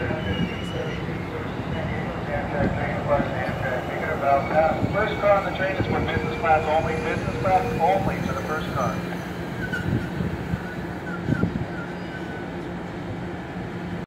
First car on the train is for business class only. Business class only for the first car.